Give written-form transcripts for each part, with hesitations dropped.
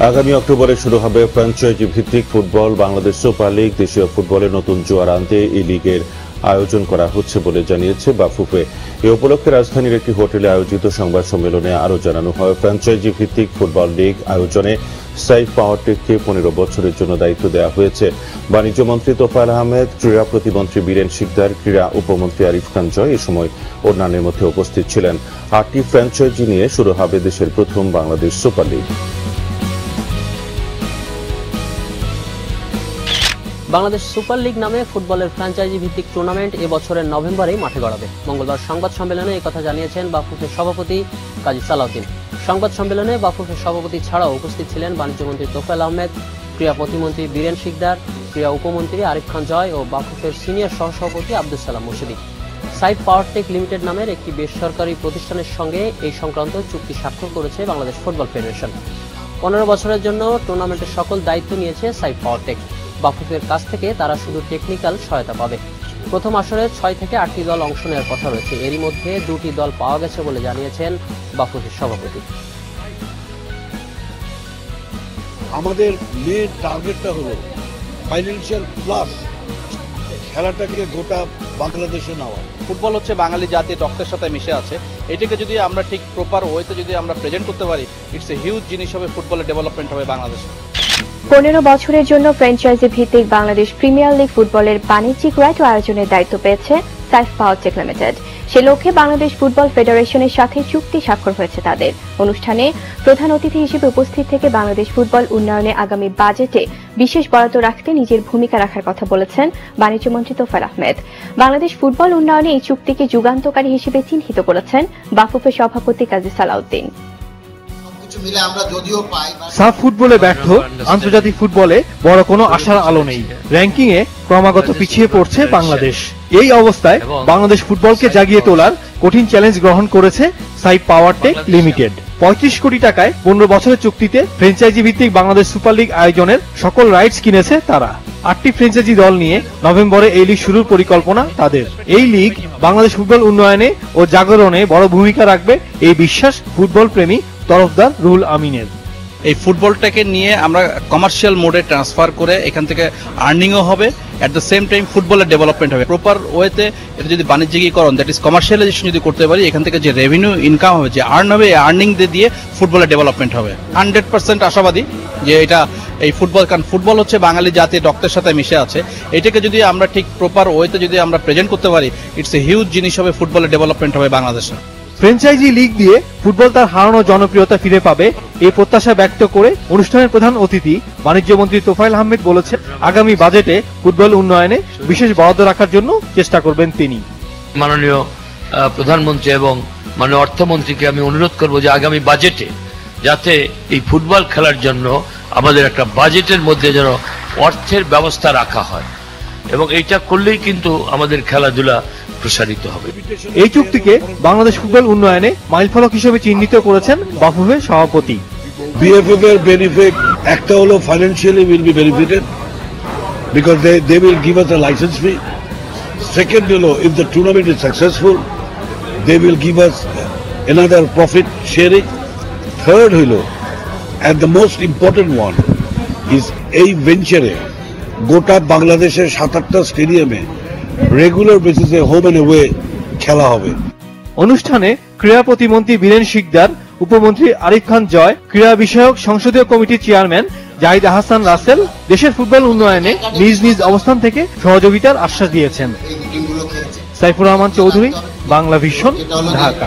আগামী অক্টোবরে শুরু হবে ফ্র্যাঞ্চাইজি ভিত্তিক ফুটবল বাংলাদেশ সুপার লিগ। দেশীয় ফুটবলে নতুন জোয়ার আনতে এই লিগের আয়োজন করা হচ্ছে বলে জানিয়েছে বাফুফে। এ উপলক্ষে রাজধানীর একটি হোটেলে আয়োজিত সংবাদ সম্মেলনে আরও জানানো হয়, ফ্র্যাঞ্চাইজি ভিত্তিক ফুটবল লিগ আয়োজনে সাইফ পাওয়ারটেককে 15 বছরের জন্য দায়িত্ব দেওয়া হয়েছে। বাণিজ্য মন্ত্রী তোফায়েল আহমেদ, ক্রীড়া প্রতিমন্ত্রী বীরেন শিকদার, ক্রীড়া উপমন্ত্রী আরিফ খান জয় এ সময় অন্যান্যের মধ্যে উপস্থিত ছিলেন। 8টি ফ্র্যাঞ্চাইজি নিয়ে শুরু হবে দেশের প্রথম Bangladesh super league. Bangladesh super league নামে ফুটবলের ফ্র্যাঞ্চাইজি ভিত্তিক টুর্নামেন্ট এবছরের নভেম্বরেই মাঠে গড়াবে। মঙ্গলবার সংবাদ সম্মেলনে এই কথা জানিয়েছেন বাফুফের সভাপতি কাজী সালাউদ্দিন। সংবাদ সম্মেলনে বাফুফের সভাপতি ছাড়াও উপস্থিত ছিলেন বাণিজ্যমন্ত্রী তোফায়েল আহমেদ, ক্রীড়া প্রতিমন্ত্রী বীরেন শিকদার, ক্রীড়া উপমন্ত্রী আরিফ খান জয় ও বাফুফের সিনিয়র সহসভাপতি আব্দুল সালাম মুর্শিদি। সাইফ পাওয়ারটেক লিমিটেড নামের একটি বেসরকারি প্রতিষ্ঠানের সঙ্গে এই সংক্রান্ত চুক্তি স্বাক্ষর করেছে বাংলাদেশ ফুটবল ফেডারেশন। 15 বছরের জন্য টুর্নামেন্টের সকল দায়িত্ব নিয়েছে সাইফ পাওয়ারটেক। বাফুফের কাছ থেকে তারা শুধু টেকনিক্যাল সহায়তা পাবে। প্রথম আসরে 6 থেকে 8টি দল অংশ নেওয়ার কথা রয়েছে। এরই মধ্যে 2টি দল পাওয়া গেছে বলে জানিয়েছেন বাফুফের সভাপতি। আমাদের মেন টার্গেটটা হলো ফাইন্যান্সিয়াল প্লাস খেলাটাকে গোটা বাংলাদেশে নেওয়া। ফুটবল হচ্ছে বাঙালি জাতির রক্তের সাথে মিশে আছে। এটাকে যদি আমরা ঠিক প্রপার ওয়েতে যদি আমরা প্রেজেন্ট করতে পারি, ইটস এ হিউজ জিনিস হবে, ফুটবলের ডেভেলপমেন্ট হবে বাংলাদেশে। 15 বছরের জন্য ফ্র্যাঞ্চাইজি ভিত্তিক বাংলাদেশ প্রিমিয়ার লিগ ফুটবলের বাণিজ্যিক রাইট ও আয়োজনের দায়িত্ব পেয়েছে সাইফ পাওয়ারটেক লিমিটেড। সে লক্ষ্যে বাংলাদেশ ফুটবল ফেডারেশনের সাথে চুক্তি স্বাক্ষর হয়েছে তাদের। অনুষ্ঠানে প্রধান অতিথি হিসেবে উপস্থিত থেকে বাংলাদেশ ফুটবল উন্নয়নে আগামী বাজেটে বিশেষ বরাদ্দ রাখতে নিজের ভূমিকা রাখার কথা বলেছেন বাণিজ্য মন্ত্রী তোফায়েল আহমেদ। বাংলাদেশ ফুটবল উন্নয়নে এই চুক্তিকে যুগান্তকারী হিসেবে চিহ্নিত করেছেন বাফুফের সভাপতি কাজী সালাউদ্দিন। সাফ ফুটবলে ব্যর্থ, আন্তর্জাতিক ফুটবলে বড় কোনো আশার আলো নেই। র্যাঙ্কিং এ ক্রমাগত পিছিয়ে পড়ছে বাংলাদেশ। এই অবস্থায় বাংলাদেশ ফুটবলকে জাগিয়ে তোলার কঠিন চ্যালেঞ্জ গ্রহণ করেছে সাইফ পাওয়ারটেক লিমিটেড। 35 কোটি টাকায় 15 বছরের চুক্তিতে ফ্র্যাঞ্চাইজি ভিত্তিক বাংলাদেশ সুপার লিগ আয়োজনের সকল রাইটস কিনেছে তারা। 8টি ফ্র্যাঞ্চাইজি দল নিয়ে নভেম্বরে এই লিগ শুরুর পরিকল্পনা তাদের। এই লিগ বাংলাদেশ ফুটবল উন্নয়নে ও জাগরণে বড় ভূমিকা রাখবে, এই বিশ্বাস ফুটবল প্রেমী তরফদার রুহুল আমিনের। এই ফুটবলটাকে নিয়ে আমরা কমার্শিয়াল মোডে ট্রান্সফার করে এখান থেকে আর্নিংও হবে, অ্যাট দ্য সেম টাইম ফুটবলের ডেভেলপমেন্ট হবে। প্রপার ওয়েতে এটা যদি বাণিজ্যিকীকরণ, দ্যাট ইজ কমার্শিয়ালাইজেশন যদি করতে পারি, এখান থেকে যে রেভিনিউ ইনকাম হবে, যে আর্ন হবে, এই আর্নিং দিয়ে ফুটবলের ডেভেলপমেন্ট হবে। 100% আশাবাদী যে এটা এই ফুটবল, কারণ ফুটবল হচ্ছে বাঙালি জাতির রক্তের সাথে মিশে আছে। এটাকে যদি আমরা ঠিক প্রপার ওয়েতে যদি আমরা প্রেজেন্ট করতে পারি, ইটস এ হিউজ জিনিস হবে, ফুটবলের ডেভেলপমেন্ট হবে বাংলাদেশে। ফ্র্যাঞ্চাইজি লিগ দিয়ে ফুটবল তার হারানো জনপ্রিয়তা ফিরে পাবে, এই প্রত্যাশা ব্যক্ত করে অনুষ্ঠানের প্রধান অতিথি বাণিজ্য মন্ত্রী তোফায়েল আহমেদ বলেছেন, আগামী বাজেটে ফুটবল উন্নয়নে বিশেষ বরাদ্দ রাখার জন্য চেষ্টা করবেন তিনি। মাননীয় প্রধানমন্ত্রী এবং মাননীয় অর্থমন্ত্রীকে আমি অনুরোধ করব যে আগামী বাজেটে যাতে এই ফুটবল খেলার জন্য আমাদের একটা বাজেটের মধ্যে যেন অর্থের ব্যবস্থা রাখা হয়, এবং এইটা করলেই কিন্তু আমাদের খেলাধুলা প্রসারিত হবে। এই চুক্তিকে বাংলাদেশ ফুটবল উন্নয়নে মাইলফলক হিসেবে চিহ্নিত করেছেন বাফুফের সভাপতি। বিএফএফ এর বেনিফিট একটা হলো financially will be benefited because they will give us a license fee. Second হলো if the tournament is successful they will give us another profit sharing. Third হলো and the most important one is এই ভেঞ্চারে গোটা বাংলাদেশের 7-8টা স্টেডিয়ামে regular বেসিসে home and away খেলা হবে। অনুষ্ঠানে ক্রীড়া প্রতিমন্ত্রী বীরেন শিকদার, উপমন্ত্রী আরিফ খান জয়, ক্রীড়া বিষয়ক সংসদীয় কমিটির চেয়ারম্যান জাহিদ আহসান রাসেল দেশের ফুটবল উন্নয়নে নিজ নিজ অবস্থান থেকে সহযোগিতার আশ্বাস দিয়েছেন। সাইফুর রহমান চৌধুরী, বাংলা ভিশন, ঢাকা।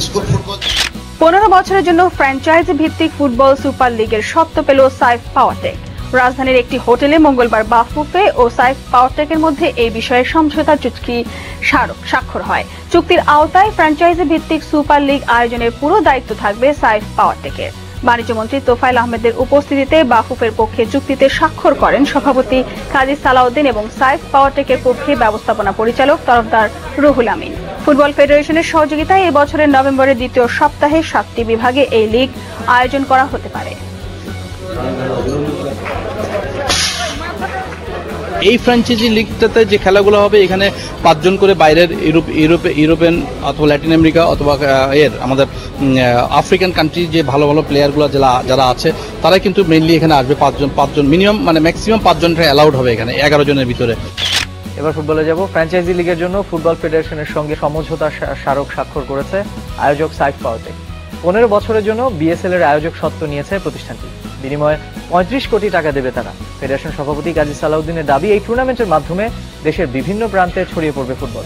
15 বছরের জন্য ফ্র্যাঞ্চাইজি ভিত্তিক ফুটবল সুপার লিগের সত্ত্ব পেল সাইফ পাওয়ারটেক। রাজধানীর একটি হোটেলে মঙ্গলবার বাফুফে ও সাইফ পাওয়ারটেকের মধ্যে এই বিষয়ে সমঝোতা চুক্তি স্বাক্ষর হয়। চুক্তির আওতায় ফ্র্যাঞ্চাইজি ভিত্তিক সুপার লিগ আয়োজনের পুরো দায়িত্ব থাকবে সাইফ পাওয়ারটেকের। বাণিজ্য মন্ত্রী তোফায়েল আহমেদের উপস্থিতিতে বাফুফের পক্ষে চুক্তিতে স্বাক্ষর করেন সভাপতি কাজী সালাউদ্দিন এবং সাইফ পাওয়ারটেকের পক্ষে ব্যবস্থাপনা পরিচালক তরফদার রুহুল আমিন। ফুটবল ফেডারেশনের সহযোগিতায় এই বছরের নভেম্বরের দ্বিতীয় সপ্তাহে 7টি বিভাগে এই লিগ আয়োজন করা হতে পারে। এই ফ্র্যাঞ্চাইজি লিগটাতে যে খেলাগুলো হবে এখানে 5 জন করে বাইরের ইউরোপিয়ান অথবা ল্যাটিন আমেরিকা অথবা আমাদের আফ্রিকান কান্ট্রি যে ভালো ভালো প্লেয়ারগুলো যারা আছে তারা কিন্তু মেইনলি এখানে আসবে। 5 জন মিনিমাম মানে ম্যাক্সিমাম 5 জনটা অ্যালাউড হবে এখানে 11 জনের ভিতরে। এবার ফুটবলে যাব। ফ্র্যাঞ্চাইজি লিগের জন্য ফুটবল ফেডারেশনের সঙ্গে সমঝোতা স্মারক স্বাক্ষর করেছে আয়োজক সাইফ পাওয়ারটেক। 15 বছরের জন্য বিএসএল এর আয়োজক সত্ত্ব নিয়েছে প্রতিষ্ঠানটি। বিনিময়ে 35 কোটি টাকা দেবে তারা। ফেডারেশন সভাপতি কাজী সালাউদ্দিনের দাবি, এই টুর্নামেন্টের মাধ্যমে দেশের বিভিন্ন প্রান্তে ছড়িয়ে পড়বে ফুটবল।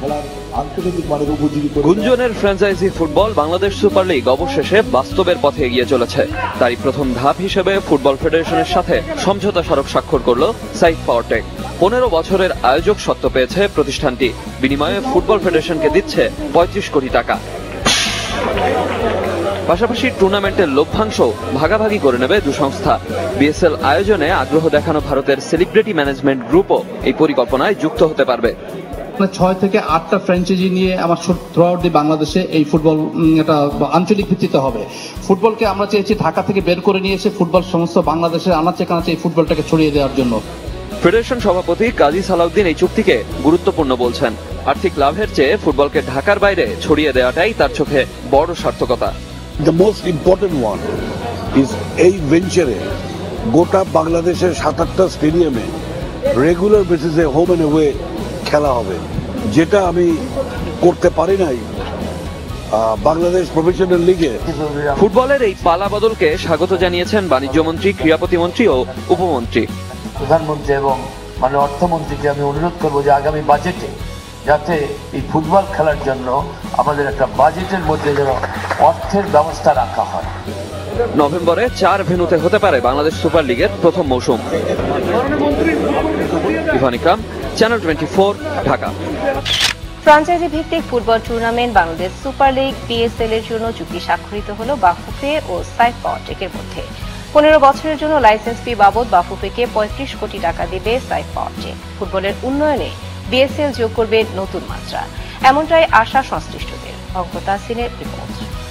গুঞ্জনের franchise football Bangladesh super league অবশেষে বাস্তবের পথে এগিয়ে চলেছে। তারই প্রথম ধাপ হিসেবে ফুটবল ফেডারেশনের সাথে সমঝোতা স্মারক স্বাক্ষর করল সাইফ পাওয়ারটেক। 15 বছরের আয়োজক সত্ত্ব পেয়েছে প্রতিষ্ঠানটি। বিনিময়ে ফুটবল ফেডারেশনকে দিচ্ছে 35 কোটি টাকা। পাশাপাশি টুর্নামেন্টের লভ্যাংশ ভাগাভাগি করে নেবে দু সংস্থা। বিএসএল আয়োজনে আগ্রহ দেখানো ভারতের সেলিব্রিটি ম্যানেজমেন্ট গ্রুপও এই পরিকল্পনায় যুক্ত হতে পারবে। 6 থেকে 8টা ফ্র্যাঞ্চাইজি নিয়ে আমার থ্রু আউট দি বাংলাদেশে এই ফুটবল এটা আঞ্চলিক ভিত্তিতে হবে। ফুটবলকে আমরা চেয়েছি ঢাকা থেকে বের করে নিয়ে এসে ফুটবল সমস্ত বাংলাদেশের আনাচে কানাচে এই ফুটবলটাকে ছড়িয়ে দেওয়ার জন্য। ফেডারেশন সভাপতি কাজী সালাউদ্দিন এই চুক্তিকে গুরুত্বপূর্ণ বলছেন। আর্থিক লাভের চেয়ে ফুটবলকে ঢাকার বাইরে ছড়িয়ে দেওয়াটাই তার চোখে বড় সার্থকতা। The most important one is এই ভেঞ্চারে গোটা বাংলাদেশের 7-8টা স্টেডিয়ামে রেগুলার বেসিসে হোম এন্ড অ্যাওয়ে খেলা হবে, যেটা আমি করতে পারি নাই বাংলাদেশ প্রফেশনাল লিগে। ফুটবলের এই পালা বদলকে স্বাগত জানিয়েছেন বাণিজ্য মন্ত্রী, ক্রীড়া প্রতিমন্ত্রী ও উপমন্ত্রী। প্রধানমন্ত্রী এবং মাননীয় অর্থমন্ত্রীকে আমি অনুরোধ করবো যে আগামী বাজেটে যাতে এই ফুটবল খেলার জন্য আমাদের একটা বাজেটের মধ্যে যেন অর্থের ব্যবস্থা রাখা হয়। নভেম্বরে 4 ভেন্যুতে হতে পারে বাংলাদেশ সুপার লিগের প্রথম মৌসুম। ইভান ইকরাম, চ্যানেল 24, ঢাকা। ফ্র্যাঞ্চাইজি ভিত্তিক football tournament Bangladesh super league BSL এর জন্য চুক্তি স্বাক্ষরিত হলো বাফুফে ও সাইফ পাওয়ারটেকের মধ্যে। 15 বছরের জন্য লাইসেন্স ফি বাবদ বাফুফেকে 35 কোটি টাকা দেবে সাইফ পাওয়ারটেক। ফুটবলের উন্নয়নে বিএসএল যোগ করবে নতুন মাত্রা, এমনটাই আশা সংশ্লিষ্টদের। অঙ্ক তাহসিনের রিপোর্ট।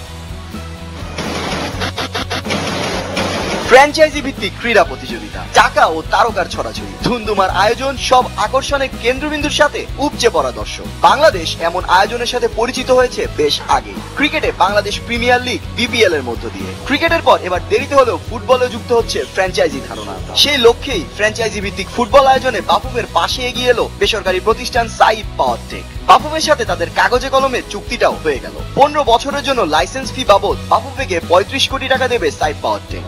ফ্র্যাঞ্চাইজি ভিত্তিক ক্রীড়া প্রতিযোগিতা, টাকা ও তারকার ছড়াছড়ি, ধুমধুমার আয়োজন, সব আকর্ষণের কেন্দ্রবিন্দুর সাথে উপচে পড়া দর্শক। বাংলাদেশ এমন আয়োজনের সাথে পরিচিত হয়েছে বেশ আগে। ক্রিকেটে বাংলাদেশ প্রিমিয়ার লিগ বিপিএল এর মধ্য দিয়ে। ক্রিকেটের পর এবার দেরিতে হলেও ফুটবলে যুক্ত হচ্ছে ফ্র্যাঞ্চাইজি ধারণা। সেই লক্ষ্যেই ফ্র্যাঞ্চাইজি ভিত্তিক ফুটবল আয়োজনে বাফুফের পাশে এগিয়ে এলো বেসরকারি প্রতিষ্ঠান সাইফ পাওয়ারটেক। বাফুফের সাথে তাদের কাগজে কলমে চুক্তিটাও হয়ে গেল। 15 বছরের জন্য লাইসেন্স ফি বাবদ বাফুফেকে 35 কোটি টাকা দেবে সাইফ পাওয়ারটেক।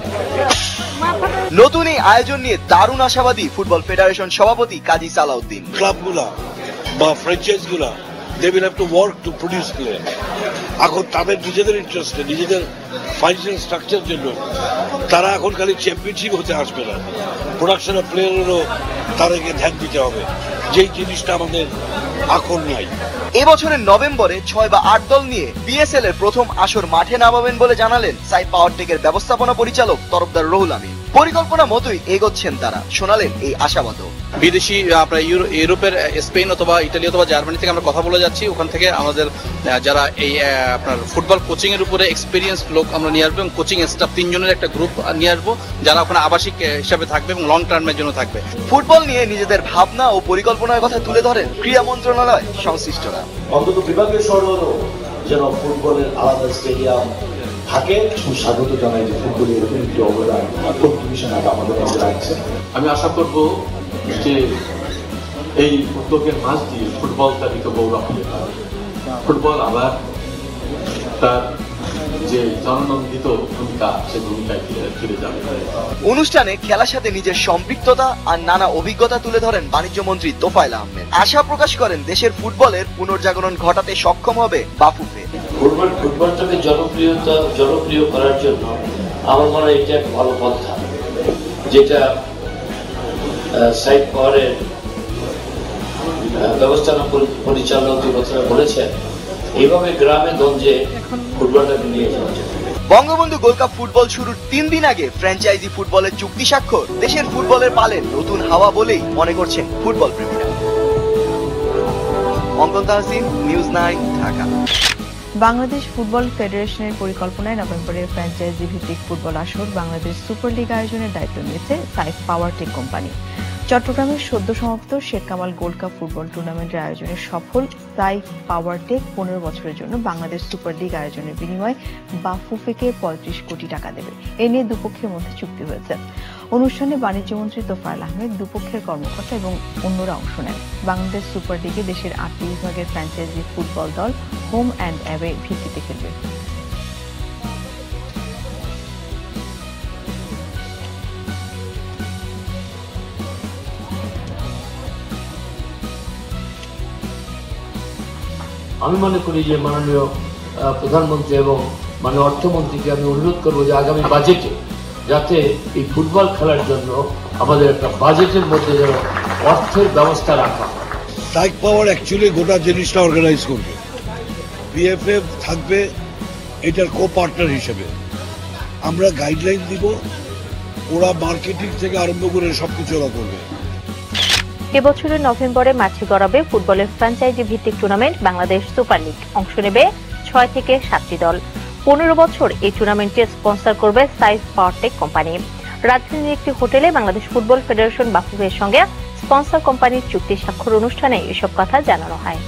নতুন এই আয়োজন নিয়ে দারুণ আশাবাদী ফুটবল ফেডারেশন সভাপতি কাজী সালাউদ্দিন। ক্লাবগুলা বা ফ্র্যাঞ্চাইজগুলা they will have to work to produce player. এখন তাদের নিজেদের ইন্টারেস্টে, নিজেদের ফাইন্যান্সিয়াল স্ট্রাকচার জন্য তারা এখন খালি চ্যাম্পিয়নশিপ হতে আসবে না, প্রোডাকশন অফ প্লেয়ারেরও তাদেরকে ধ্যান দিতে হবে, যেই জিনিসটা আমাদের এখন নাই। এবছরের নভেম্বরে 6 বা 8 দল নিয়ে বিএসএল এর প্রথম আসর মাঠে নামাবেন বলে জানালেন সাইফ পাওয়ারটেকের ব্যবস্থাপনা পরিচালক তরফদার রুহুল আমিন। পরিকল্পনা মতোই এগোচ্ছেন তারা, শোনালেন এই আশাবাদও। বিদেশি আপনার ইউরোপের স্পেন অথবা ইটালি অথবা জার্মানি থেকে আমরা কথা বলে যাচ্ছি। ওখান থেকে আমাদের যারা এই আপনার ফুটবল কোচিং এর উপরে এক্সপিরিয়েন্স লোক আমরা নিয়ে আসবো এবং কোচিং স্টাফ 3 জনের একটা গ্রুপ নিয়ে আসবো, যারা ওখানে আবাসিক হিসাবে থাকবে এবং লং টার্মের জন্য থাকবে। ফুটবল নিয়ে নিজেদের ভাবনা ও পরিকল্পনার কথা তুলে ধরেন ক্রীড়া মন্ত্রণালয় সংশ্লিষ্টরা। অন্তত বিভাগীয় স্তরেও যেন ফুটবলের আলাদা স্টেডিয়াম থাকে, সুস্বাগত জানাই যে ফুটবলের এরকম একটি অবদান কমিশন আমাদের মধ্যে রাখছে। আমি আশা করব যে এই উদ্যোগের মাঝ দিয়ে ফুটবল তারিত গৌরব হয়ে ফুটবল আবার তার যে জননন্দিত ভূমিকা, সে ভূমিকায় ফিরে যাবে। অনুষ্ঠানে খেলার সাথে নিজের সম্পৃক্ততা আর নানা অভিজ্ঞতা তুলে ধরেন বাণিজ্য মন্ত্রী তোফায়েল আহমেদ। আশা প্রকাশ করেন দেশের ফুটবলের পুনর্জাগরণ ঘটাতে সক্ষম হবে বাফুফে। ফুটবলটাকে জনপ্রিয় করার জন্য আমার মনে হয় এটা একটা ভালো পন্থা, যেটা সাইফ পাওয়ারের ব্যবস্থাপনা পরিচালক কথা বলেছেন, এইভাবে গ্রামে গঞ্জে ফুটবলটাকে নিয়ে যাওয়া যায়। বঙ্গবন্ধু গোল্ড কাপ ফুটবল শুরুর 3 দিন আগে ফ্র্যাঞ্চাইজি ফুটবলের চুক্তি স্বাক্ষর দেশের ফুটবলের পালে নতুন হাওয়া বলেই মনে করছেন ফুটবল প্রেমীরা। অঙ্কন তাহসিন, নিউজ 9, ঢাকা। বাংলাদেশ ফুটবল ফেডারেশনের পরিকল্পনায় নভেম্বরের ফ্র্যাঞ্চাইজি ভিত্তিক ফুটবল আসর বাংলাদেশ সুপার লিগ আয়োজনের দায়িত্ব নিয়েছে সাইফ পাওয়ারটেক কোম্পানি। চট্টগ্রামের সদ্য সমাপ্ত Sheikh Kamal gold cup football টুর্নামেন্টের আয়োজনে সফল সাইফ পাওয়ারটেক 15 বছরের জন্য বাংলাদেশ সুপার লিগ আয়োজনের বিনিময়ে বাফুফেকে 35 কোটি টাকা দেবে। এ নিয়ে দুপক্ষের মধ্যে চুক্তি হয়েছে। অনুষ্ঠানে বাণিজ্যমন্ত্রী তোফায়েল আহমেদ, দুপক্ষের কর্মকর্তা এবং অন্যরা অংশ নেন। বাংলাদেশ সুপার লিগে দেশের 8টি বিভাগের ফ্র্যাঞ্চাইজি ফুটবল দল হোম অ্যান্ড অ্যাওয়ে ভিত্তিতে খেলবে। আমি মনে করি যে মাননীয় প্রধানমন্ত্রী এবং মাননীয় অর্থমন্ত্রীকে আমি অনুরোধ করবো যে আগামী বাজেটে যাতে এই ফুটবল খেলার জন্য আমাদের একটা বাজেটের মধ্যে যেন অর্থের ব্যবস্থা রাখা হয়। সাইক পাওয়ার অ্যাকচুয়ালি গোটা জিনিসটা অর্গানাইজ করবে, বিএফএফ থাকবে এটার কো পার্টনার হিসেবে। আমরা গাইডলাইন দিব, ওরা মার্কেটিং থেকে আরম্ভ করে সবকিছু ওরা করবে। এবছরের নভেম্বরে মাঠে গড়াবে ফুটবলের ফ্র্যাঞ্চাইজি ভিত্তিক টুর্নামেন্ট বাংলাদেশ সুপার লিগ। অংশ নেবে 6 থেকে 7টি দল। 15 বছর এই টুর্নামেন্টে স্পন্সর করবে সাইফ পাওয়ারটেক কোম্পানি। রাজধানীর একটি হোটেলে বাংলাদেশ ফুটবল ফেডারেশন বাফুফের সঙ্গে স্পন্সর কোম্পানির চুক্তি স্বাক্ষর অনুষ্ঠানে এসব কথা জানানো হয়।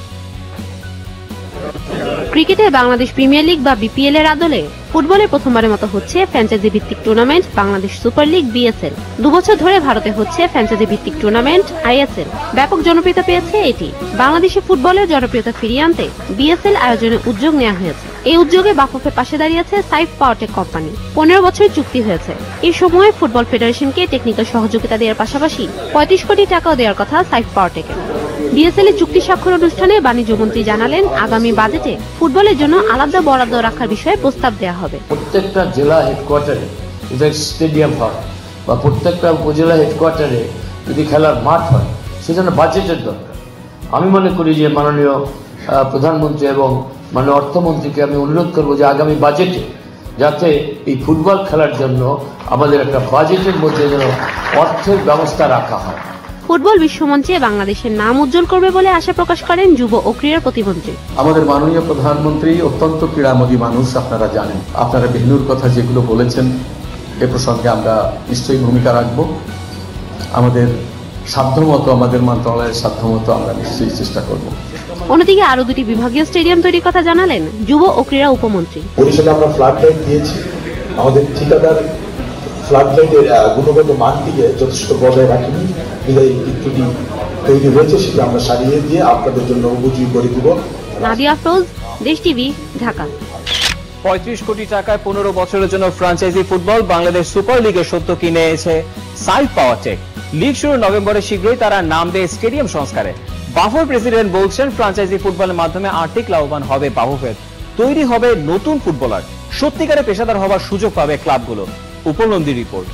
ক্রিকেটে বাংলাদেশ প্রিমিয়ার লিগ বা বিপিএল এর আদলে ফুটবলে প্রথমবারের মতো হচ্ছে ফ্র্যাঞ্চাইজি ভিত্তিক tournament Bangladesh super league BSL. 2 বছর ধরে ভারতে হচ্ছে ফ্র্যাঞ্চাইজি ভিত্তিক টুর্নামেন্ট আইএসএল। ব্যাপক জনপ্রিয়তা পেয়েছে এটি। বাংলাদেশে ফুটবলের জনপ্রিয়তা ফিরিয়ে আনতে বিএসএল আয়োজনের উদ্যোগ নেওয়া হয়েছে। এই উদ্যোগে বাফুফের পাশে দাঁড়িয়েছে সাইফ পাওয়ারটেক কোম্পানি। 15 বছরের চুক্তি হয়েছে। এই সময় ফুটবল ফেডারেশনকে টেকনিক্যাল সহযোগিতা দেওয়ার পাশাপাশি 35 কোটি টাকাও দেওয়ার কথা সাইফ পাওয়ারটেকের। বিএসএল এর চুক্তি স্বাক্ষর অনুষ্ঠানে বাণিজ্যমন্ত্রী জানালেন, আগামী বাজেটে ফুটবলের জন্য আলাদা বরাদ্দ রাখার বিষয়ে প্রস্তাব দেওয়া হবে। প্রত্যেকটা জেলা হেডকোয়ার্টারে যদি স্টেডিয়াম হয় বা প্রত্যেকটা উপজেলা হেডকোয়ার্টারে যদি খেলার মাঠ হয়, সেজন্য বাজেটের দরকার। আমি মনে করি যে মাননীয় প্রধানমন্ত্রী এবং মাননীয় অর্থমন্ত্রীকে আমি অনুরোধ করবো যে আগামী বাজেটে যাতে এই ফুটবল খেলার জন্য আমাদের একটা বাজেটের মধ্যে যেন অর্থের ব্যবস্থা রাখা হয়। ফুটবল বিশ্বমঞ্চে বাংলাদেশের নাম উজ্জ্বল করবে বলে আশা প্রকাশ করেন যুব ও ক্রীড়া প্রতিমন্ত্রী। আমাদের মাননীয় প্রধানমন্ত্রী অত্যন্ত ক্রীড়ামোদী মানুষ, আপনারা জানেন। আপনারা ভেন্যুর কথা যেগুলো বলেছেন, এ প্রসঙ্গে আমরা নিশ্চয়ই ভূমিকা রাখব। আমাদের সাধ্যমতো, আমাদের মন্ত্রণালয়ের সাধ্যমতো আমরা নিশ্চয়ই চেষ্টা করব। অন্যদিকে আরো 2টি বিভাগীয় স্টেডিয়াম তৈরির কথা জানালেন যুব ও ক্রীড়া উপমন্ত্রী। বরিশালে আমরা ফ্লাড লাইট দিয়েছি, আমাদের ঠিকাদার ফ্লাড লাইটের গুণগত মানটিকে যথেষ্ট বজায় রাখেনি, বিদায়ী ত্রুটি তৈরি হয়েছে, সেটা আমরা সারিয়ে দিয়ে আপনাদের জন্য উপযোগী করে দিব। নাদিয়া আফরোজ, দেশ টিভি, ঢাকা। 35 কোটি টাকায় 15 বছরের জন্য ফ্র্যাঞ্চাইজি ফুটবল বাংলাদেশ সুপার লিগের সত্য কিনে এনেছে সাইফ পাওয়ারটেক। লিগ শুরু নভেম্বরে, শীঘ্রই তারা নামবে স্টেডিয়াম সংস্কারে। বাফুফের প্রেসিডেন্ট বলছেন, ফ্র্যাঞ্চাইজি ফুটবলের মাধ্যমে আর্থিক লাভবান হবে বাফুফের। তৈরি হবে নতুন ফুটবলার, সত্যিকারে পেশাদার হওয়ার সুযোগ পাবে ক্লাবগুলো। উপলব্ধি রিপোর্ট।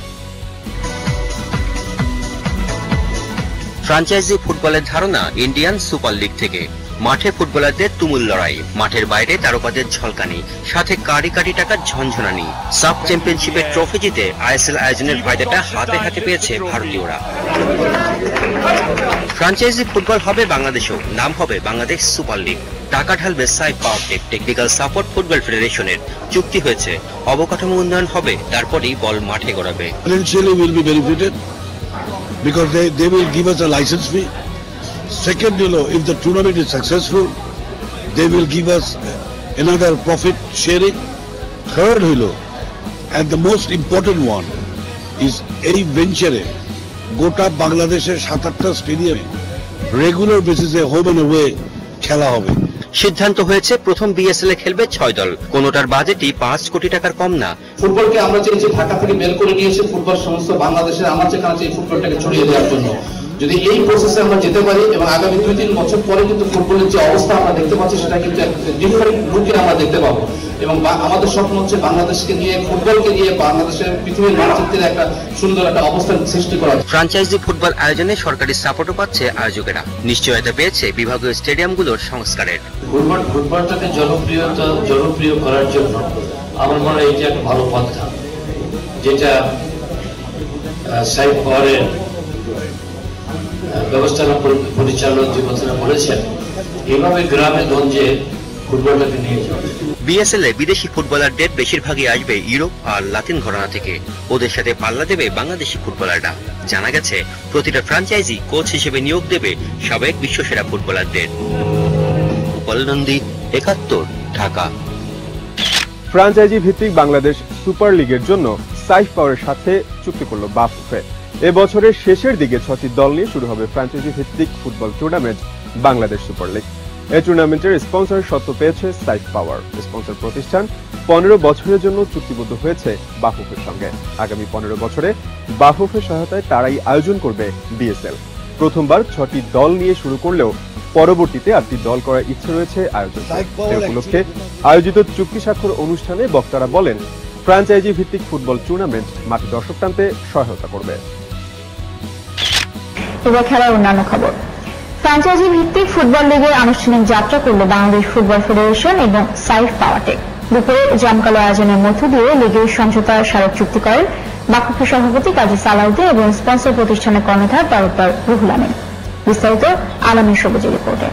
ফ্র্যাঞ্চাইজি ফুটবলের ধারণা ইন্ডিয়ান সুপার লিগ থেকে। মাঠে ফুটবলারদের তুমুল লড়াই, মাঠের বাইরে তারকাদের ঝলকানি, সাথে কারি কারি টাকার ঝনঝনানি। সাব চ্যাম্পিয়নশিপের ট্রফি জিতে আইএসএল আয়োজনের ফায়দাটা হাতে হাতে পেয়েছে ভারতীয়রা। ফ্র্যাঞ্চাইজি ফুটবল হবে বাংলাদেশেও, নাম হবে বাংলাদেশ সুপার লিগ। টাকা ঢালবে Saif Powertec, technical support football ফেডারেশনের। চুক্তি হয়েছে, অবকাঠামো উন্নয়ন হবে, তারপরেই বল মাঠে গড়াবে। Financially will be benefited because they will give us a license fee. Second, if the tournament is successful, they will give us another profit sharing. Third, and the most important one is এই ভেঞ্চারে গোটা বাংলাদেশের 7-8টা স্টেডিয়ামে regular বেসিসে home and away খেলা হবে। সিদ্ধান্ত হয়েছে, প্রথম বিএসএল এ খেলবে 6 দল। কোনোটার বাজেটই 5 কোটি টাকার কম না। ফুটবলকে আমরা চেয়েছি ঢাকা থেকে বের করে নিয়ে এসে ফুটবল সমস্ত বাংলাদেশের আনাচে কানাচে এই ফুটবলটাকে ছড়িয়ে দেওয়ার জন্য। যদি এই প্রসেসে আমরা যেতে পারি এবং আগামী 2-3 বছর পরে কিন্তু ফুটবলের যে অবস্থা আমরা দেখতে পাচ্ছি, সেটা কিন্তু ডিফারেন্ট লুকে আমরা দেখতে পাবো। এবং আমাদের স্বপ্ন হচ্ছে বাংলাদেশকে নিয়ে, ফুটবলকে নিয়ে বাংলাদেশের পৃথিবীর মানচিত্রে একটা সুন্দর একটা অবস্থান সৃষ্টি করা। ফ্র্যাঞ্চাইজি ফুটবল আয়োজনে সরকারি সাপোর্টও পাচ্ছে আয়োজকেরা। নিশ্চয়তা পেয়েছে বিভাগীয় স্টেডিয়ামগুলোর সংস্কারের। ফুটবলটাকে জনপ্রিয় করার জন্য আমার মনে হয় এটা একটা ভালো পন্থা, যেটা সাইফ পাওয়ারের ব্যবস্থাপনা পরিচালক যে কথাটা বলেছেন। এভাবে গ্রামে গঞ্জে ফুটবলটাকে নিয়ে যাবে। বিএসএল এ বিদেশি ফুটবলারদের বেশিরভাগই আসবে ইউরোপ আর লাতিন ঘরানা থেকে। ওদের সাথে পাল্লা দেবে বাংলাদেশি ফুটবলাররা। জানা গেছে প্রতিটা ফ্র্যাঞ্চাইজি কোচ হিসেবে নিয়োগ দেবে সাবেক বিশ্বসেরা ফুটবলারদের। উপলনন্দী ৭১, ঢাকা। ফ্র্যাঞ্চাইজি ভিত্তিক বাংলাদেশ সুপার লিগের জন্য সাইফ পাওয়ারের সাথে চুক্তি করল বাফুফে। এবছরের শেষের দিকে ৬টি দল নিয়ে শুরু হবে ফ্র্যাঞ্চাইজি ভিত্তিক football tournament Bangladesh super league. এই টুর্নামেন্টের স্পন্সর সত্ত্ব পেয়েছে সাইফ পাওয়ার। স্পন্সর প্রতিষ্ঠান ১৫ বছরের জন্য চুক্তিবদ্ধ হয়েছে বাফুফের সঙ্গে। আগামী ১৫ বছরে বাফুফের সহায়তায় তারাই আয়োজন করবে বিএসএল। প্রথমবার ৬টি দল নিয়ে শুরু করলেও পরবর্তীতে ৮টি দল করার ইচ্ছে রয়েছে আয়োজন। এ উপলক্ষে আয়োজিত চুক্তি স্বাক্ষর অনুষ্ঠানে বক্তারা বলেন, ফ্র্যাঞ্চাইজি ভিত্তিক ফুটবল টুর্নামেন্ট মাঠে দর্শক টানতে সহায়তা করবে। এবার খেলার অন্যান্য খবর। ফ্র্যাঞ্চাইজি ভিত্তিক ফুটবল লিগের আনুষ্ঠানিক যাত্রা করল বাংলাদেশ ফুটবল ফেডারেশন এবং সাইফ পাওয়ারটেক। দুপুরে জমকালো আয়োজনের মধ্য দিয়ে লিগের সমঝোতা স্মারক চুক্তি করেন বাফুফে সভাপতি কাজী সালাউদ্দিন এবং স্পন্সর প্রতিষ্ঠানের কর্ণধার তরফদার রুহুল আমিন। বিস্তারিত আলামীর সবুজের রিপোর্টে।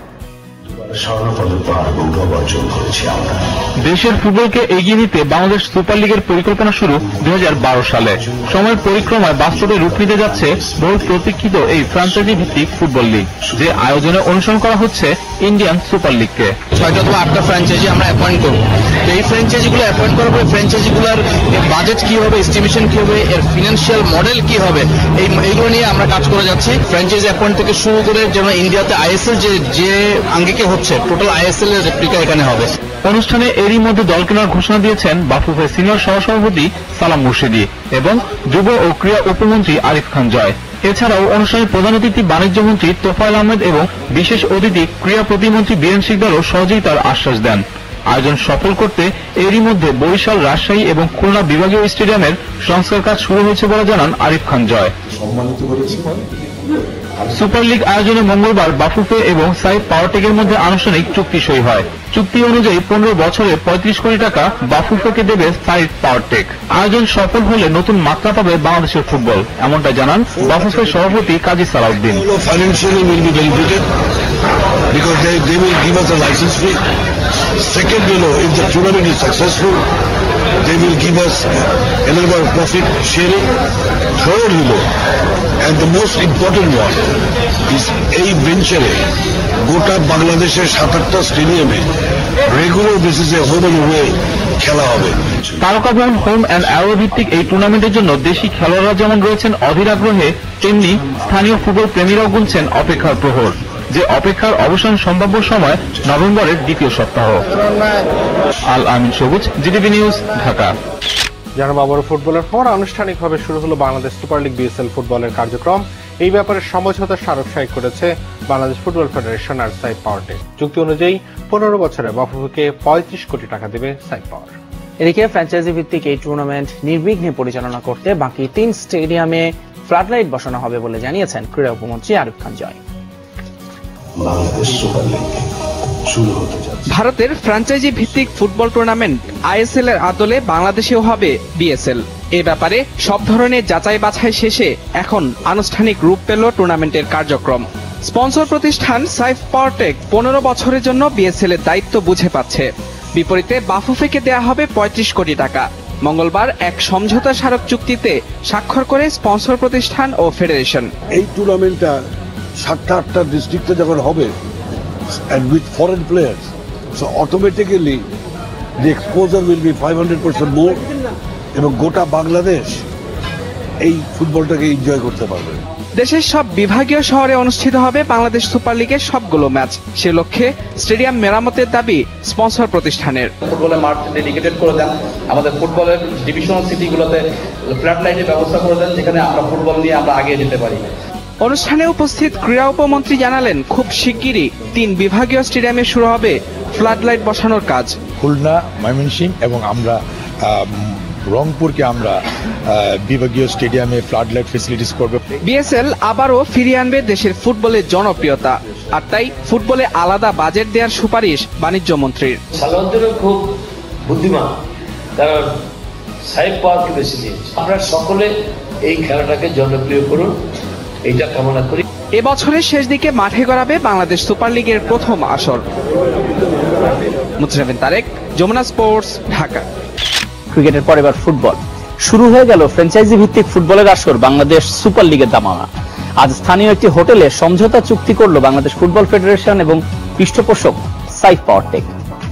দেশের ফুটবলকে এগিয়ে নিতে বাংলাদেশ সুপার লিগের পরিকল্পনা শুরু ২০১২ সালে। সময়ের পরিক্রমায় বাস্তবে রূপ নিতে যাচ্ছে বহু প্রতীক্ষিত এই ফ্র্যাঞ্চাইজি ভিত্তিক ফুটবল লিগ, যে আয়োজনে অনুসরণ করা হচ্ছে ইন্ডিয়ান সুপার লিগকে। ৬টা অথবা ৮টা ফ্র্যাঞ্চাইজি আমরা অ্যাপয়েন্ট করব। তো এই ফ্র্যাঞ্চাইজিগুলো অ্যাপয়েন্ট করার পরে ফ্র্যাঞ্চাইজিগুলোর বাজেট কি হবে, এস্টিমেশন কি হবে, এর ফিনান্সিয়াল মডেল কি হবে, এইগুলো নিয়ে আমরা কাজ করে যাচ্ছি। ফ্র্যাঞ্চাইজি অ্যাপয়েন্ট থেকে শুরু করে যেমন ইন্ডিয়াতে আইএসএল যে আঙ্গিকে হচ্ছে, টোটাল আইএসএল এর রেপ্লিকা এখানে হবে। অনুষ্ঠানে এরই মধ্যে দল কেনার ঘোষণা দিয়েছেন বাফুফে সিনিয়র সহসভাপতি সালাম মুর্শিদি এবং যুব ও ক্রীড়া উপমন্ত্রী আরিফ খান জয়। এছাড়াও অনুষ্ঠানে প্রধান অতিথি বাণিজ্য মন্ত্রী তোফায়েল আহমেদ এবং বিশেষ অতিথি ক্রীড়া প্রতিমন্ত্রী বীরেন শিকদারও সহযোগিতার আশ্বাস দেন। আয়োজন সফল করতে এরই মধ্যে বরিশাল, রাজশাহী এবং খুলনা বিভাগীয় স্টেডিয়ামের সংস্কার কাজ শুরু হয়েছে বলে জানান আরিফ খান জয়। সুপার লিগ আয়োজনে মঙ্গলবার বাফুফে এবং সাইফ পাওয়ারটেকের মধ্যে আনুষ্ঠানিক চুক্তি সই হয়। চুক্তি অনুযায়ী ১৫ বছরে ৩৫ কোটি টাকা বাফুফেকে দেবে সাইফ পাওয়ারটেক। আয়োজন সফল হলে নতুন মাত্রা পাবে বাংলাদেশের ফুটবল, এমনটা জানান বাফুফের সভাপতি কাজী Salauddin. Second, if the tournament is successful, they will give us another profit sharing. Third, and the most important one is এই ভেঞ্চারে গোটা বাংলাদেশের ৭-৮টা স্টেডিয়ামে রেগুলার বেসিসে হোম এন্ড অ্যাওয়ে খেলা হবে। তারকাভবন হোম অ্যান্ড অ্যাওয়ে ভিত্তিক এই টুর্নামেন্টের জন্য দেশি খেলোয়াড়রা যেমন রয়েছেন অধীর আগ্রহে, তেমনি স্থানীয় ফুটবল প্রেমীরাও গুনছেন অপেক্ষার প্রহর, যে অপেক্ষার অবসান সম্ভাব্য সময় নভেম্বরের দ্বিতীয় সপ্তাহ। আল আমিন সবুজ, জিটিভি নিউজ, ঢাকা। জানাবো আবারও ফুটবলের খবর। আনুষ্ঠানিকভাবে শুরু হলো বাংলাদেশ সুপার লিগ বিএসএল ফুটবলের কার্যক্রম। এই ব্যাপারে সমঝোতা স্মারক সই করেছে বাংলাদেশ ফুটবল ফেডারেশন আর সাইফ পাওয়ারটেক। চুক্তি অনুযায়ী ১৫ বছরে বাফুফেকে ৩৫ কোটি টাকা দেবে সাইফ পাওয়ার। এদিকে ফ্র্যাঞ্চাইজি ভিত্তিক এই টুর্নামেন্ট নির্বিঘ্নে পরিচালনা করতে বাকি ৩ স্টেডিয়ামে ফ্লাডলাইট বসানো হবে বলে জানিয়েছেন ক্রীড়া উপমন্ত্রী আরিফ খান জয়। ভারতের ফ্র্যাঞ্চাইজি ভিত্তিক ফুটবল টুর্নামেন্ট আইএসএল এর আদলে বাংলাদেশেও হবে বিএসএল। এ ব্যাপারে সব ধরনের যাচাই বাছাই শেষে এখন আনুষ্ঠানিক রূপ পেল টুর্নামেন্টের কার্যক্রম। স্পন্সর প্রতিষ্ঠান সাইফ পাওয়ারটেক ১৫ বছরের জন্য বিএসএল এর দায়িত্ব বুঝে পাচ্ছে। বিপরীতে বাফুফেকে দেয়া হবে ৩৫ কোটি টাকা। মঙ্গলবার এক সমঝোতা স্মারক চুক্তিতে স্বাক্ষর করে স্পন্সর প্রতিষ্ঠান ও ফেডারেশন। এই টুর্নামেন্টটা ৭-৮টা ডিস্ট্রিক্টে যখন হবে and with foreign players, so automatically the exposure will be 500% more এবং গোটা বাংলাদেশ এই ফুটবলটাকে এনজয় করতে পারবে। দেশের সব বিভাগীয় শহরে অনুষ্ঠিত হবে বাংলাদেশ সুপার লিগের সবগুলো ম্যাচ। সে লক্ষ্যে স্টেডিয়াম মেরামতের দাবি স্পন্সর প্রতিষ্ঠানের। ফুটবলের মাঠ ডেডিকেটেড করে দেন, আমাদের ফুটবলের ডিভিশনাল সিটিগুলোতে ফ্ল্যাট লাইটের ব্যবস্থা করে দেন, যেখানে আমরা ফুটবল নিয়ে আমরা এগিয়ে যেতে পারি। অনুষ্ঠানে উপস্থিত ক্রীড়া উপমন্ত্রী জানালেন, খুব শিগগিরই ৩ বিভাগীয় স্টেডিয়ামে শুরু হবে ফ্লাড লাইট বসানোর কাজ। খুলনা, ময়মনসিংহ এবং আমরা রংপুরকে আমরা বিভাগীয় স্টেডিয়ামে ফ্লাড লাইট ফেসিলিটিস করব। বিএসএল আবারও ফিরিয়ে আনবে দেশের ফুটবলের জনপ্রিয়তা, আর তাই ফুটবলে আলাদা বাজেট দেওয়ার সুপারিশ বাণিজ্য মন্ত্রীর। সালাউদ্দিনও খুব বুদ্ধিমান, কারণ সাইফ পাওয়ারকে বেশি দিয়েছে। আপনারা সকলে এই খেলাটাকে জনপ্রিয় করুন, এইটা কামনা করি। এবছরের শেষ দিকে মাঠে গড়াবে বাংলাদেশ সুপার লিগের প্রথম আসর। মুতাসাফির তারেক, যমুনা স্পোর্টস, ঢাকা। ক্রিকেটের পর এবার ফুটবল শুরু হয়ে গেল। ফ্র্যাঞ্চাইজি ভিত্তিক ফুটবলের আসর বাংলাদেশ সুপার লিগের দামামা। আজ স্থানীয় একটি হোটেলে সমঝোতা চুক্তি করল বাংলাদেশ ফুটবল ফেডারেশন এবং পৃষ্ঠপোষক সাইফ পাওয়ারটেক।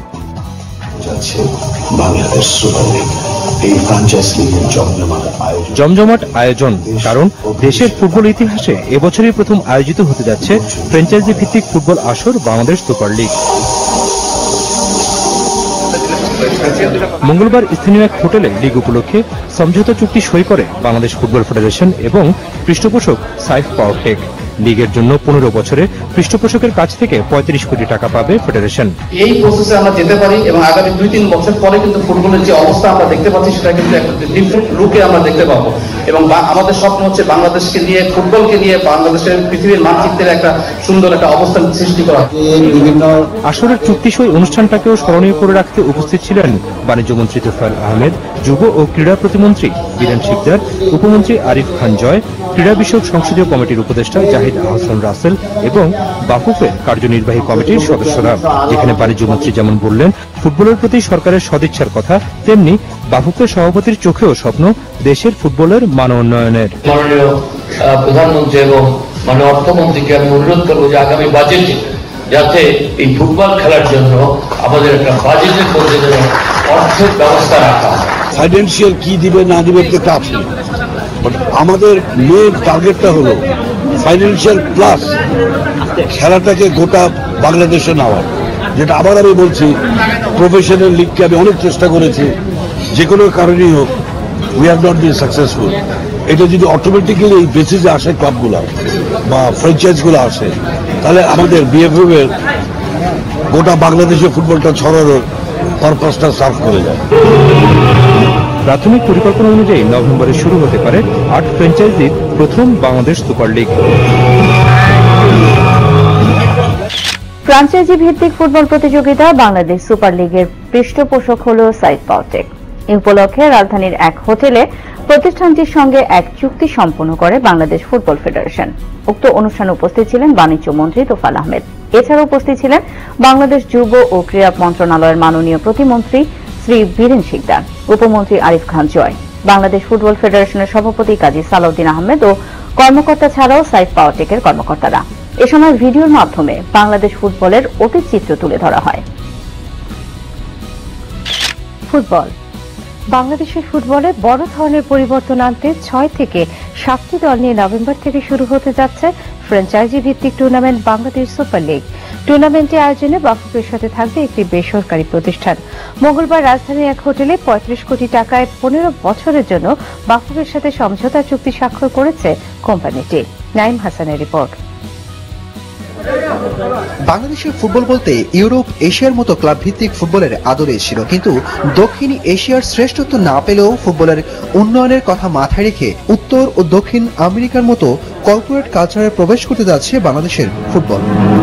বাংলাদেশ সুপার লিগ এই ফ্র্যাঞ্চাইজি লিগের জমজমাট আয়োজন, কারণ দেশের ফুটবল ইতিহাসে এবছরই প্রথম আয়োজিত হতে যাচ্ছে ফ্র্যাঞ্চাইজি ভিত্তিক ফুটবল আসর বাংলাদেশ সুপার লিগ। মঙ্গলবার স্থানীয় এক হোটেলে লিগ উপলক্ষে সমঝোতা চুক্তি সই করে বাংলাদেশ ফুটবল ফেডারেশন এবং পৃষ্ঠপোষক সাইফ পাওয়ারটেক। লিগের জন্য 15 বছরে পৃষ্ঠপোষকের কাছ থেকে 35 কোটি টাকা পাবে ফেডারেশন। এই প্রসেসে আমরা যেতে পারি এবং আগামী 2-3 বছর পরে কিন্তু ফুটবলের যে অবস্থা আমরা দেখতে পাচ্ছি সেটা কিন্তু একটা ডিফারেন্ট লুকে আমরা দেখতে পাবো এবং আমাদের স্বপ্ন হচ্ছে বাংলাদেশকে নিয়ে, ফুটবলকে নিয়ে বাংলাদেশের পৃথিবীর মানচিত্রের একটা সুন্দর একটা অবস্থান সৃষ্টি করা। আসরের চুক্তি সই অনুষ্ঠানটাকেও স্মরণীয় করে রাখতে উপস্থিত ছিলেন বাণিজ্য মন্ত্রী তোফায়েল আহমেদ, যুব ও ক্রীড়া প্রতিমন্ত্রী বীরেন শিকদার, উপমন্ত্রী আরিফ খান জয়, ক্রীড়া বিষয়ক সংসদীয় কমিটির উপদেষ্টা জাহিদ আহসান রাসেল এবং বাফুফের কার্যনির্বাহী কমিটির সদস্যরা। যেখানে বাণিজ্য মন্ত্রী যেমন বললেন ফুটবলের প্রতি সরকারের সদিচ্ছার কথা, তেমনি বাফুফের সভাপতির চোখেও স্বপ্ন দেশের ফুটবলের মান উন্নয়নের। মাননীয় প্রধানমন্ত্রী এবং মাননীয় অর্থমন্ত্রীকে আমি অনুরোধ করবো যে আগামী বাজেটে যাতে এই ফুটবল খেলার জন্য আমাদের একটা বাজেটের মধ্যে যেন অর্থের ব্যবস্থা রাখা হয়। ফাইন্যান্সিয়াল কি দিবে না দিবে তো কাজ নেই, বাট আমাদের মেন টার্গেটটা হলো ফাইন্যান্সিয়াল প্লাস খেলাটাকে গোটা বাংলাদেশে নেওয়ার। যেটা আবার আমি বলছি, প্রফেশনাল লিগকে আমি অনেক চেষ্টা করেছি, যে কোনো কারণেই হোক we have not been successful. এটা যদি অটোমেটিক্যালি এই বেসিসে আসে ক্লাবগুলো বা ফ্র্যাঞ্চাইজগুলো আসে, তাহলে আমাদের বিএফএফ এর গোটা বাংলাদেশে ফুটবলটা ছড়ানোর পারপাসটা সার্ভ করে যায়। প্রাথমিক পরিকল্পনা অনুযায়ী নভেম্বরে শুরু হতে পারে 8 ফ্র্যাঞ্চাইজির প্রথম বাংলাদেশ সুপার লিগ। ফ্র্যাঞ্চাইজি ভিত্তিক ফুটবল প্রতিযোগিতা বাংলাদেশ সুপার লিগের পৃষ্ঠপোষক হল সাইফ পাওয়ারটেক। এ উপলক্ষে রাজধানীর এক হোটেলে প্রতিষ্ঠানটির সঙ্গে এক চুক্তি সম্পন্ন করে বাংলাদেশ ফুটবল ফেডারেশন। উক্ত অনুষ্ঠানে উপস্থিত ছিলেন বাণিজ্য মন্ত্রী তোফায়েল আহমেদ। এছাড়া উপস্থিত ছিলেন বাংলাদেশ যুব ও ক্রীড়া মন্ত্রণালয়ের মাননীয় প্রতিমন্ত্রী শ্রী বীরেন শিকদার, উপমন্ত্রী আরিফ খান জয়, বাংলাদেশ ফুটবল ফেডারেশনের সভাপতি কাজী সালাউদ্দিন আহমেদ ও কর্মকর্তা ছাড়াও সাইফ পাওয়ারটেকের কর্মকর্তারা। এ সময় ভিডিওর মাধ্যমে বাংলাদেশ ফুটবলের অতীত চিত্র তুলে ধরা হয়। ফুটবল বাংলাদেশের ফুটবলে বড় ধরনের পরিবর্তন আনতে 6 থেকে 7টি দল নিয়ে নভেম্বর থেকে শুরু হতে যাচ্ছে ফ্র্যাঞ্চাইজি ভিত্তিক টুর্নামেন্ট বাংলাদেশ সুপার লিগ। টুর্নামেন্টের আয়োজনে বাফুফের সাথে থাকবে একটি বেসরকারি প্রতিষ্ঠান। মঙ্গলবার রাজধানীর এক হোটেলে 35 কোটি টাকায় 15 বছরের জন্য বাফুফের সাথে সমঝোতা চুক্তি স্বাক্ষর করেছে কোম্পানিটি। নাইম হাসানের রিপোর্ট। বাংলাদেশের ফুটবল বলতে ইউরোপ, এশিয়ার মতো ক্লাব ভিত্তিক ফুটবলের আদরে ছিল, কিন্তু দক্ষিণ এশিয়ার শ্রেষ্ঠত্ব না পেলেও ফুটবলের উন্নয়নের কথা মাথায় রেখে উত্তর ও দক্ষিণ আমেরিকার মতো কর্পোরেট কালচারে প্রবেশ করতে যাচ্ছে বাংলাদেশের ফুটবল।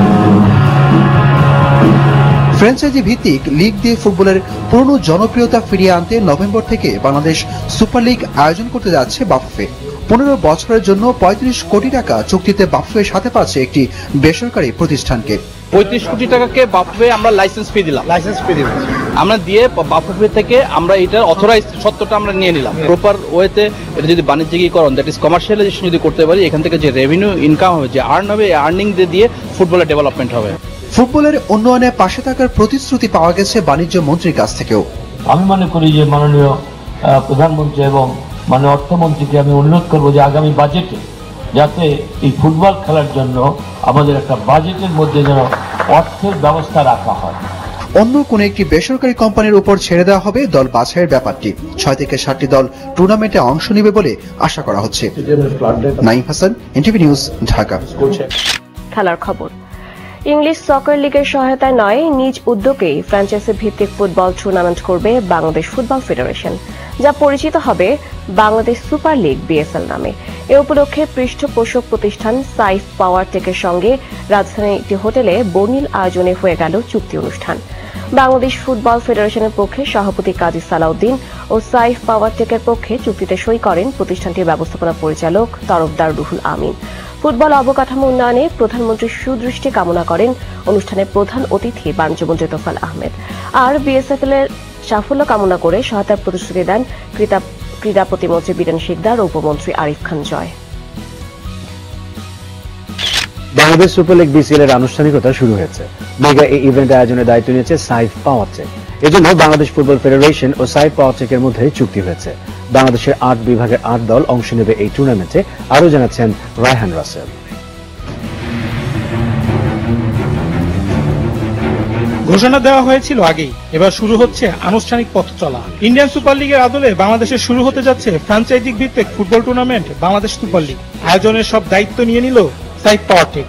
ফ্র্যাঞ্চাইজি ভিত্তিক লিগ দিয়ে ফুটবলের পুরনো জনপ্রিয়তা ফিরিয়ে আনতে নভেম্বর থেকে বাংলাদেশ সুপার লিগ আয়োজন করতে যাচ্ছে বাফুফে। 15 বছরের জন্য 35 কোটি টাকা চুক্তিতে বাফুফের সাথে পাচ্ছে একটি বেসরকারি প্রতিষ্ঠানকে। 35 কোটি টাকাকে বাফুফে আমরা লাইসেন্স ফি দিলাম, আমরা দিয়ে বাফুফে থেকে আমরা এটার অথরাইজ সত্যটা আমরা নিয়ে নিলাম। প্রপার ওয়েতে এটা যদি বাণিজ্যিকীকরণ, দ্যাট ইজ কমার্শিয়ালাইজেশন যদি করতে পারি, এখান থেকে যে রেভিনিউ ইনকাম হবে, যে আর্ন হবে, এই আর্নিং দিয়ে ফুটবলের ডেভেলপমেন্ট হবে। ফুটবলের উন্নয়নে পাশে থাকার প্রতিশ্রুতি পাওয়া গেছে বাণিজ্য মন্ত্রীর কাছ থেকেও। আমি মনে করি যে মাননীয় প্রধানমন্ত্রী এবং মাননীয় অর্থমন্ত্রীকে আমি অনুরোধ করবো যে আগামী বাজেটে যাতে এই ফুটবল খেলার জন্য আমাদের একটা বাজেটের মধ্যে যেন অর্থের ব্যবস্থা রাখা হয়। অন্য কোন একটি বেসরকারি কোম্পানির উপর ছেড়ে দেওয়া হবে দল বাছাইয়ের ব্যাপারটি। 6 থেকে 7টি দল টুর্নামেন্টে অংশ নেবে বলে আশা করা হচ্ছে। Naim Hasan, NTV news, Dhaka. খেলার খবর। ইংলিশ সকার লিগের সহায়তায় নয়, নিজ উদ্যোগেই ফ্র্যাঞ্চাইজি ভিত্তিক ফুটবল টুর্নামেন্ট করবে বাংলাদেশ ফুটবল ফেডারেশন, যা পরিচিত হবে বাংলাদেশ সুপার লিগ বিএসএল নামে। এ উপলক্ষে পৃষ্ঠপোষক প্রতিষ্ঠান সাইফ পাওয়ারটেকের সঙ্গে রাজধানীর একটি হোটেলে বর্ণিল আয়োজনে হয়ে গেল চুক্তি অনুষ্ঠান। বাংলাদেশ ফুটবল ফেডারেশনের পক্ষে সভাপতি কাজী সালাউদ্দিন ও সাইফ পাওয়ারটেকের পক্ষে চুক্তিতে সই করেন প্রতিষ্ঠানটির ব্যবস্থাপনা পরিচালক তরফদার রুহুল আমিন। ফুটবল অবকাঠামো উন্নয়নে প্রধানমন্ত্রীর সুদৃষ্টি কামনা করেন অনুষ্ঠানে প্রধান অতিথি বাণিজ্যমন্ত্রী তোফায়েল আহমেদ। আর বিএসএফএল এর সাফল্য কামনা করে সহায়তার প্রতিশ্রুতি দেন ক্রীড়া প্রতিমন্ত্রী বীরেন শিকদার ও উপমন্ত্রী Arif Khan Joy. Bangladesh super league BCL এর আনুষ্ঠানিকতা শুরু হয়েছে। মেগা এই ইভেন্ট আয়োজনের দায়িত্ব নিয়েছে সাইফ পাওয়ারটেক। এজন্য বাংলাদেশ ফুটবল ফেডারেশন ও সাইফ পাওয়ারটেকের মধ্যে চুক্তি হয়েছে। বাংলাদেশের 8 বিভাগের 8 দল অংশ নেবে এই টুর্নামেন্টে, আরো জানাচ্ছেন রায়হান রাসেল। ঘোষণা দেওয়া হয়েছিল আগেই, এবার শুরু হচ্ছে আনুষ্ঠানিক পথ চলা। ইন্ডিয়ান সুপার লিগের আদলে বাংলাদেশে শুরু হতে যাচ্ছে ফ্র্যাঞ্চাইজি ভিত্তিক football tournament Bangladesh super league. আয়োজনের সব দায়িত্ব নিয়ে নিল সাইফ পাওয়ারটেক।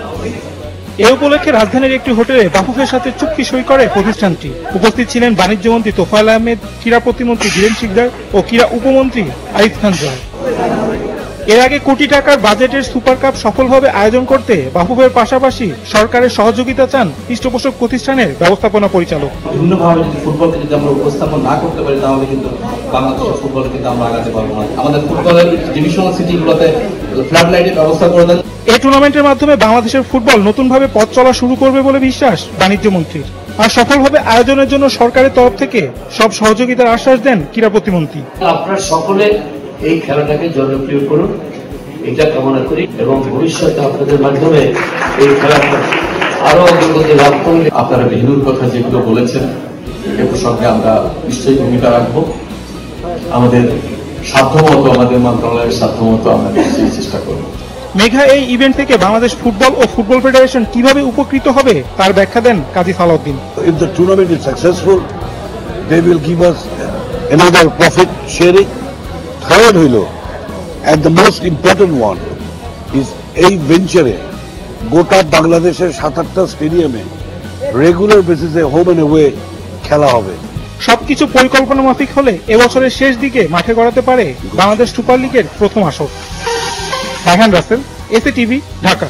এ উপলক্ষে রাজধানীর একটি হোটেলে বাফুফের সাথে চুক্তি সই করে প্রতিষ্ঠানটি। উপস্থিত ছিলেন বাণিজ্যমন্ত্রী তোফায়েল আহমেদ, ক্রীড়া প্রতিমন্ত্রী বীরেন শিকদার ও ক্রীড়া উপমন্ত্রী আরিফ খান জয়। এর আগে কোটি টাকার বাজেটের সুপার কাপ সফলভাবে আয়োজন করতে বাফুফের পাশাপাশি সরকারের সহযোগিতা চান পৃষ্ঠপোষক প্রতিষ্ঠানের ব্যবস্থাপনা পরিচালক। বিভিন্নভাবে যদি ফুটবলকে যদি আমরা উপস্থাপন না করতে পারি তাহলে কিন্তু বাংলাদেশের ফুটবল কিন্তু আমরা আগাতে পারবো না। আমাদের ফুটবলের ডিভিশনাল সিটিগুলোতে ফ্লাড লাইটের ব্যবস্থা করে দেন। এই টুর্নামেন্টের মাধ্যমে বাংলাদেশের ফুটবল নতুনভাবে পথ চলা শুরু করবে বলে বিশ্বাস বাণিজ্যমন্ত্রীর। আর সফলভাবে আয়োজনের জন্য সরকারের তরফ থেকে সব সহযোগিতার আশ্বাস দেন ক্রীড়া প্রতিমন্ত্রী। আপনারা সকলে এই খেলাটাকে জনপ্রিয় করুন, এটা কামনা করি এবং ভবিষ্যতে আপনাদের মাধ্যমে এই খেলাটা আরো অগ্রগতি লাভ করবে। আপনারা ভেন্যুর কথা যেগুলো বলেছেন এ প্রসঙ্গে আমরা নিশ্চয়ই ভূমিকা রাখবো। আমাদের সাধ্যমতো, আমাদের মন্ত্রণালয়ের সাধ্যমতো আমরা নিশ্চয়ই চেষ্টা করবো। মেঘা এই ইভেন্ট থেকে বাংলাদেশ ফুটবল ও ফুটবল ফেডারেশন কিভাবে উপকৃত হবে তার ব্যাখ্যা দেন কাজী Salauddin. If the tournament is successful, they will give us another profit sharing. Third হইল, and the most important one is এই ভেঞ্চারে গোটা বাংলাদেশের 7-8টা স্টেডিয়ামে রেগুলার বেসিসে হোম এন্ড অ্যাওয়ে খেলা হবে। সবকিছু পরিকল্পনা মাফিক হলে এবছরের শেষ দিকে মাঠে গড়াতে পারে বাংলাদেশ সুপার লিগের প্রথম আসর। রায়হান রাসেল, এসএটিভি, ঢাকা।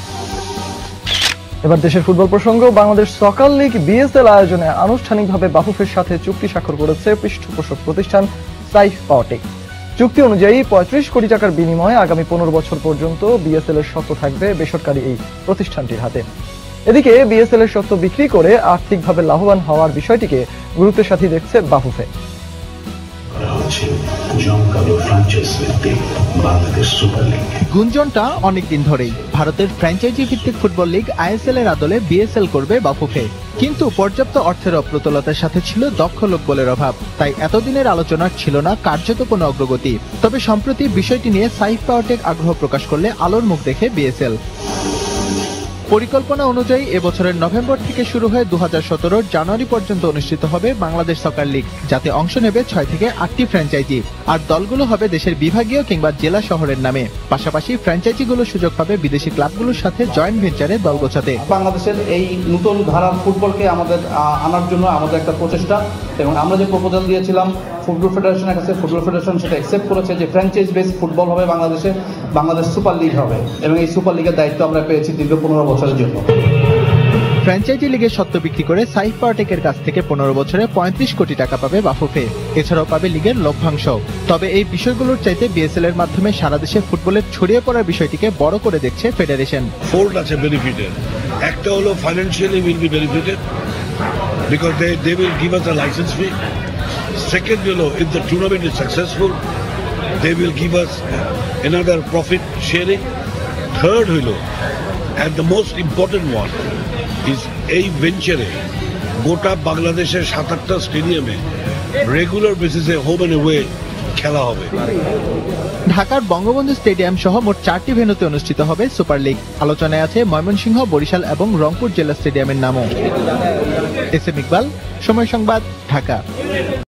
এবার দেশের ফুটবল প্রসঙ্গ। বাংলাদেশ সকার লিগ বিএসএল আয়োজনে আনুষ্ঠানিকভাবে বাফুফের সাথে চুক্তি স্বাক্ষর করেছে পৃষ্ঠপোষক প্রতিষ্ঠান সাইফ পাওয়ারটেক। চুক্তি অনুযায়ী 35 কোটি টাকার বিনিময়ে আগামী 15 বছর পর্যন্ত বিএসএল এর স্বত্ব থাকবে বেসরকারি এই প্রতিষ্ঠানটির হাতে। এদিকে বিএসএল এর স্বত্ব বিক্রি করে আর্থিকভাবে লাভবান হওয়ার বিষয়টিকে গুরুত্বের সাথে দেখছে বাফুফে। গুঞ্জনটা অনেকদিন ধরেই ভারতের ফ্র্যাঞ্চাইজি ভিত্তিক ফুটবল লিগ আইএসএল এর আদলে বিএসএল করবে বাফুফে, কিন্তু পর্যাপ্ত অর্থের অপ্রতুলতার সাথে ছিল দক্ষ লোকবলের অভাব, তাই এতদিনের আলোচনার ছিল না কার্যত কোনো অগ্রগতি। তবে সম্প্রতি বিষয়টি নিয়ে সাইফ পাওয়ারটেক আগ্রহ প্রকাশ করলে আলোর মুখ দেখে বিএসএল। পরিকল্পনা অনুযায়ী এবছরের নভেম্বর থেকে শুরু হয়ে 2017 জানুয়ারি পর্যন্ত অনুষ্ঠিত হবে বাংলাদেশ সকার লিগ, যাতে অংশ নেবে 6 থেকে 8টি ফ্র্যাঞ্চাইজি। আর দলগুলো হবে দেশের বিভাগীয় কিংবা জেলা শহরের নামে। পাশাপাশি ফ্র্যাঞ্চাইজিগুলো সুযোগ পাবে বিদেশি ক্লাবগুলোর সাথে জয়েন্ট ভেঞ্চারে দল গোছাতে। বাংলাদেশের এই নতুন ধারার ফুটবলকে আমাদের আনার জন্য আমাদের একটা প্রচেষ্টা, এবং আমরা যে প্রপোজাল দিয়েছিলাম ফুটবল ফেডারেশনের কাছে, ফুটবল ফেডারেশন সেটা অ্যাকসেপ্ট করেছে যে ফ্র্যাঞ্চাইজ বেস ফুটবল হবে বাংলাদেশে, বাংলাদেশ সুপার লিগ হবে, এবং এই সুপার লিগের দায়িত্ব আমরা পেয়েছি দীর্ঘ 15 বছরের জন্য। ফ্র্যাঞ্চাইজি লিগের স্বত্ব বিক্রি করে সাইফ পাওয়ারটেকের কাছ থেকে 15 বছরে 35 কোটি টাকা পাবে বাফুফে। এছাড়াও পাবে লিগের লভ্যাংশ। তবে এই বিষয়গুলোর চাইতে বিএসএল এর মাধ্যমে সারা দেশে ফুটবলের ছড়িয়ে পড়ার বিষয়টিকে বড় করে দেখছে ফেডারেশন। ফোল্ড আছে বেনিফিটেড। একটা হলো financially will be benefited because they will give us a license fee. Second হলো, if the tournament is successful, they will give us another profit sharing. Third হলো, and the most important one is এই ভেঞ্চারে গোটা বাংলাদেশের 7-8টা স্টেডিয়ামে regular বেসিসে home and away খেলা হবে। ঢাকার বঙ্গবন্ধু স্টেডিয়াম সহ মোট 4টি ভেন্যুতে অনুষ্ঠিত হবে সুপার লিগ। আলোচনায় আছে ময়মনসিংহ, বরিশাল এবং রংপুর জেলা স্টেডিয়ামের নামও। এস এম ইকবাল, সময় সংবাদ, ঢাকা।